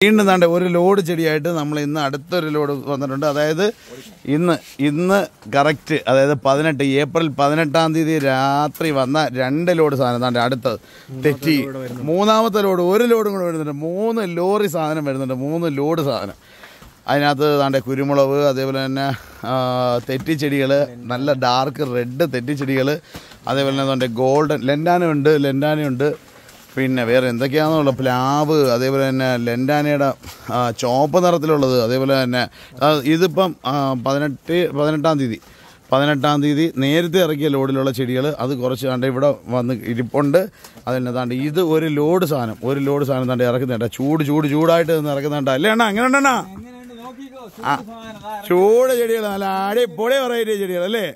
വീണ്ടും താണ്ടെ ഒരു ലോഡ് ചെടിയായിട്ട് നമ്മൾ ഇന്ന് അടുത്തൊരു ലോഡ് വന്നിട്ടുണ്ട്. അതായത് ഇന്ന് കറക്റ്റ്, അതായത് 18 ഏപ്രിൽ 18-ാം തീയതി രാത്രി വന്ന 2 ലോഡ് സാധനം താണ്ടെ അടുത്തത് തെറ്റി. മൂന്നാമത്തെ ലോഡ്, ഒരു ലോഡും കൂടെ വരുന്നുണ്ട്. 3 ലോറി സാധനം വരുന്നുണ്ട്. 3 ലോഡ് സാധനം. അതിനകത്ത് താണ്ടെ കുരുമുളക്, അതേപോലെ തന്നെ തെറ്റിച്ചെടികൾ, നല്ല ഡാർക്ക് റെഡ് തെറ്റിച്ചെടികൾ, അതേപോലെ തന്നെ താണ്ടെ ഗോൾഡൻ ലെൻഡാനയുണ്ട്. പിന്നെ വേറെ എന്തൊക്കെയാണെന്നുള്ള പ്ലാവ്, അതേപോലെ തന്നെ ലെൻഡാനയുടെ ചുവപ്പ് നിറത്തിലുള്ളത്. അതേപോലെ തന്നെ ഇതിപ്പം 18-ാം തീയതി നേരത്തെ ഇറക്കിയ ലോഡിലുള്ള ചെടികൾ, അത് കുറച്ച് താണ്ടെ ഇവിടെ വന്ന് ഇരിപ്പുണ്ട്. അതന്നെ താണ്ടെ ഇത് ഒരു ലോഡ് സാധനം താണ്ടെ ഇറക്കുന്നുണ്ട്. ചൂടായിട്ട് ഇറക്കുന്നുണ്ട്. അല്ലേ അണ്ണാ? അങ്ങനെ ഉണ്ടണ്ണാ? ചൂട് ചെടികൾ, നല്ല അടിപൊളി വെറൈറ്റി ചെടികൾ അല്ലേ?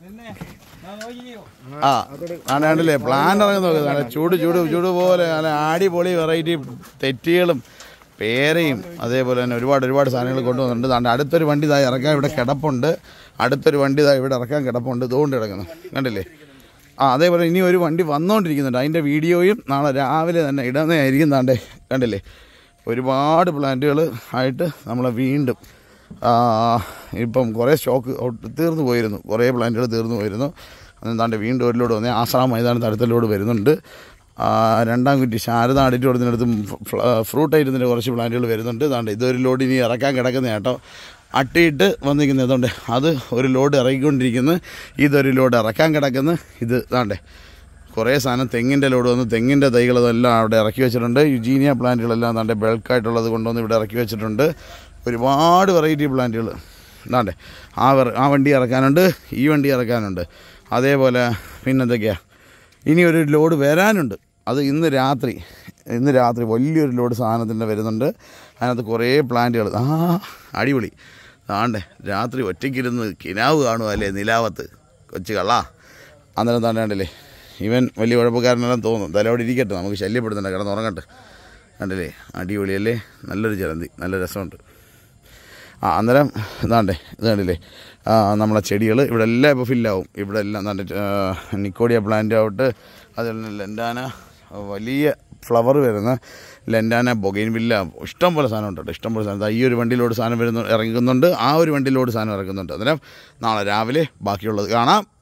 ആണ്ടില്ലേ പ്ലാന്റ് ഇറങ്ങി നോക്കുന്നത്. ചൂട് പോലെ നല്ല അടിപൊളി വെറൈറ്റി തെറ്റികളും പേരയും അതേപോലെ തന്നെ ഒരുപാട് സാധനങ്ങൾ കൊണ്ടുവന്നിട്ടുണ്ട്. താണ്ട് അടുത്തൊരു വണ്ടി ഇതായി ഇറക്കാൻ ഇവിടെ കിടപ്പുണ്ട്. ഇതുകൊണ്ട് കിടക്കുന്നു, കണ്ടില്ലേ? അതേപോലെ ഇനി ഒരു വണ്ടി വന്നുകൊണ്ടിരിക്കുന്നുണ്ട്. അതിൻ്റെ വീഡിയോയും നാളെ രാവിലെ തന്നെ ഇടുന്നതായിരിക്കും. താണ്ടേ കണ്ടില്ലേ, ഒരുപാട് പ്ലാന്റുകൾ ആയിട്ട് നമ്മളെ വീണ്ടും ഇപ്പം കുറേ സ്റ്റോക്ക് തീർന്നു പോയിരുന്നു. കുറേ പ്ലാന്റുകൾ തീർന്നു പോയിരുന്നു. അതെന്താണ്ട് വീണ്ടും ഒരു ലോഡ് വന്നേ. ആശ്രാം മൈതാനത്ത് അടുത്ത ലോഡ് വരുന്നുണ്ട്. 2-ാം കുറ്റി ശാരദ അടിറ്റ് കൊടുത്തിനടുത്തും ഫ്രൂട്ട് ഐറ്റത്തിൻ്റെ കുറച്ച് പ്ലാന്റുകൾ വരുന്നുണ്ട്. താണ്ട് ഇതൊരു ലോഡ് ഇനി ഇറക്കാൻ കിടക്കുന്ന കേട്ടോ, അട്ടിയിട്ട് വന്നിരിക്കുന്നത്. അതുകൊണ്ട് അത് ഒരു ലോഡ് ഇറക്കിക്കൊണ്ടിരിക്കുന്നു. ഇതൊരു ലോഡ് ഇറക്കാൻ കിടക്കുന്നു. ഇത് താണ്ടേ കുറേ സാധനം തെങ്ങിൻ്റെ ലോഡ് വന്ന് തെങ്ങിൻ്റെ തൈകളതെല്ലാം അവിടെ ഇറക്കി വെച്ചിട്ടുണ്ട്. യുജീനിയ പ്ലാന്റുകളെല്ലാം താണ്ടെ ബൾക്കായിട്ടുള്ളത് കൊണ്ടുവന്ന് ഇവിടെ ഇറക്കി വെച്ചിട്ടുണ്ട്. ഒരുപാട് വെറൈറ്റി പ്ലാന്റുകൾ താണ്ടെ ആ വണ്ടി ഇറക്കാനുണ്ട്, ഈ വണ്ടി ഇറക്കാനുണ്ട്. അതേപോലെ പിന്നെന്തൊക്കെയാണ്, ഇനി ഒരു ലോഡ് വരാനുണ്ട്. അത് ഇന്ന് രാത്രി വലിയൊരു ലോഡ് സാധനത്തിൻ്റെ വരുന്നുണ്ട്. അതിനകത്ത് കുറേ പ്ലാന്റുകൾ. അടിപൊളി. താണ്ടെ രാത്രി ഒറ്റയ്ക്കിരുന്ന് കിനാവ് കാണുക അല്ലേ, നിലാവത്ത് കൊച്ചു കള്ളാ. അന്നേരം താണ്ടെ കണ്ടില്ലേ, ഇവൻ വലിയ കുഴപ്പക്കാരനെല്ലാം തോന്നും. തലയോടെ ഇരിക്കട്ടെ, നമുക്ക് ശല്യപ്പെടുന്നുണ്ട്, കിടന്നുറങ്ങട്ടെ. കണ്ടില്ലേ, അടിപൊളിയല്ലേ? നല്ലൊരു ചിലന്തി, നല്ല രസമുണ്ട്. അന്നേരം ഇതാണ്ടേ, ഇത് കണ്ടില്ലേ, നമ്മളെ ചെടികൾ ഇവിടെ എല്ലാം ഇപ്പോൾ ഫില്ലാവും. ഇവിടെ എല്ലാം താണ്ടെ നിക്കോഡിയ പ്ലാന്റ് ആവട്ടെ, അതുപോലെ ലെൻഡാന, വലിയ ഫ്ലവർ വരുന്ന ലെൻഡാന, ബൊഗൈൻവില്ല, ഇഷ്ടംപോലെ സാധനം ഉണ്ട് കേട്ടോ. ഇഷ്ടംപോലെ സാധനം. ഈ ഒരു വണ്ടിയിലോട് സാധനം ഇറങ്ങുന്നുണ്ട്. ആ ഒരു വണ്ടിയിലോട് സാധനം ഇറക്കുന്നുണ്ട്. അന്നേരം നാളെ രാവിലെ ബാക്കിയുള്ളത് കാണാം.